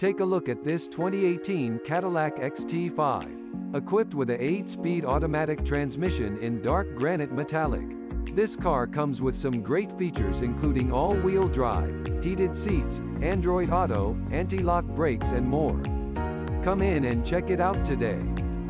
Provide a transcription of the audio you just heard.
Take a look at this 2018 Cadillac XT5. Equipped with a 8-speed automatic transmission in Dark Granite Metallic. This car comes with some great features including all-wheel drive, heated seats, Android Auto, anti-lock brakes and more. Come in and check it out today.